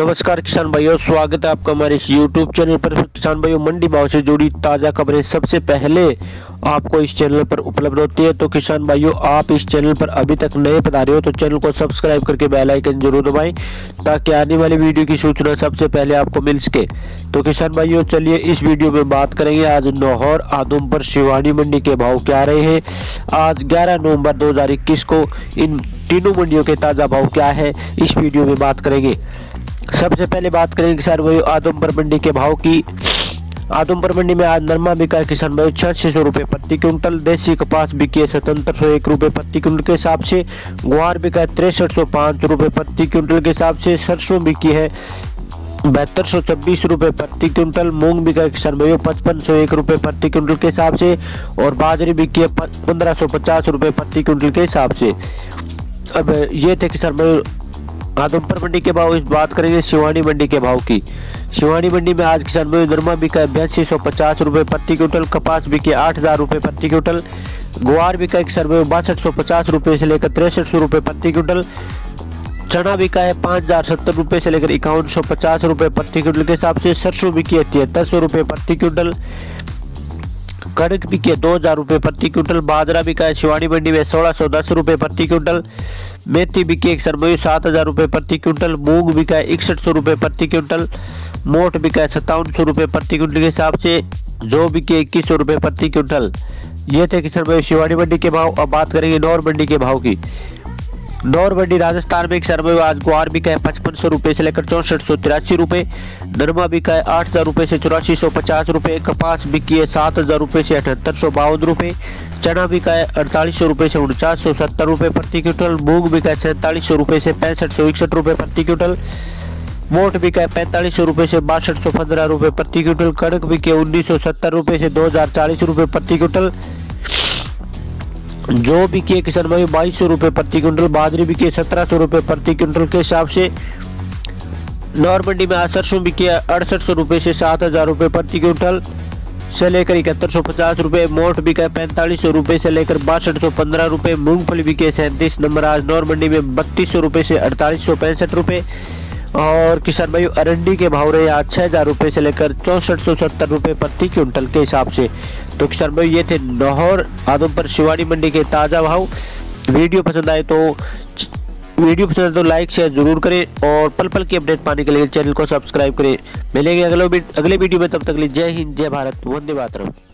नमस्कार किसान भाइयों, स्वागत है आपका हमारे इस YouTube चैनल पर। किसान भाइयों, मंडी भाव से जुड़ी ताज़ा खबरें सबसे पहले आपको इस चैनल पर उपलब्ध होती है। तो किसान भाइयों, आप इस चैनल पर अभी तक नए पधारे हो तो चैनल को सब्सक्राइब करके बेल आइकन जरूर दबाएं ताकि आने वाली वीडियो की सूचना सबसे पहले आपको मिल सके। तो किसान भाइयों, चलिए इस वीडियो में बात करेंगे आज लाहौर, आदमपुर, शिवानी मंडी के भाव क्या रहे हैं। आज 11 नवंबर 2021 को इन तीनों मंडियों के ताज़ा भाव क्या है, इस वीडियो में बात करेंगे। सबसे पहले बात करेंगे किसान भाइयों आदमपुर मंडी के भाव की। आदमपुर मंडी में आज नरमा बिका है किसान भाइयों 8600 रुपये प्रति क्विंटल। देसी कपास बिकी है 7701 रुपये प्रति क्विंटल के हिसाब से। गुआर बिका है 6305 रुपये प्रति क्विंटल के हिसाब से। सरसों बिकी है 7226 रुपये प्रति क्विंटल। मूंग बिका है किसान भाइयों 5501 रुपये प्रति क्विंटल के हिसाब से। और बाजरी बिकी है 1550 रुपये प्रति क्विंटल के हिसाब से। अब ये थे किसान भाइयों आदमपुर मंडी के भाव। इस बात करेंगे शिवानी मंडी के भाव की। शिवानी मंडी में आज किसान भाई नरमा बिका है 8250 रुपये प्रति क्विंटल। कपास बिकी 8000 रुपये प्रति क्विंटल। गुआर बिका है किसान भाई 6250 रुपये से लेकर 6300 रुपये प्रति क्विंटल। चना बिका है 5070 रुपये से लेकर 5150 रुपये प्रति क्विंटल के हिसाब से। सरसों बिकी है 7300 रुपये प्रति क्विंटल। कड़क बिकी है 2000 रुपये प्रति क्विंटल। बाजरा बिका है शिवानी मंडी में 1610 रुपये प्रति क्विंटल। मेथी बिकी है सरमई 7000 रुपये प्रति क्विंटल। मूंग बिका है 6100 रुपये प्रति क्विंटल। मोट बिका है 5700 रुपये प्रति क्विंटल के हिसाब से। जो बिकी 2100 रुपये प्रति क्विंटल। ये थे किसान भाई शिवानी मंडी के भाव। अब बात करेंगे नौर मंडी के भाव की। नौर मंडी राजस्थान में किसान भाई आज गुआर बिका है 5500 रुपये से लेकर 6483 रुपये। नरमा बिका है 8000 रुपये से 8450 रुपये। कपास बिकी है 7000 रुपये से 7852 रुपये। चना बिका है 4800 रुपये से 4970 रुपये प्रति क्विंटल। मूंग बिका है 4700 रुपये से 6561 रुपये प्रति क्विंटल। मोट बिका है 4500 रुपये से 6215 रुपये प्रति क्विंटल। कड़क बिकी है 1970 रुपये से 2040 रुपये प्रति क्विंटल। जो बिकी है किसान भाई 2200 रुपये प्रति क्विंटल। बाजरी बिकी है 1700 रुपये प्रति क्विंटल के हिसाब से। नौर मंडी में आज सरसों बिकी है 6800 रुपये से 7000 रुपये प्रति क्विंटल से लेकर 7150 रुपये। मोट बिका है 4500 रुपये से लेकर 6215 रुपये। मूंगफली बिकी है 37 नंबर आज नौर मंडी में 3200 रुपये से 4865 रुपये। और किसान भाई अरंडी के भाव रहे आज 6000 रुपये से लेकर 6470 रुपये प्रति क्विंटल के हिसाब से। तो किसान भाई ये थे लाहौर, आदमपुर, शिवानी मंडी के ताज़ा भाव। वीडियो पसंद आए तो लाइक शेयर जरूर करें और पल पल की अपडेट पाने के लिए चैनल को सब्सक्राइब करें। मिलेंगे अगले वीडियो में, तब तक के लिए जय हिंद, जय भारत, वंदे मातरम।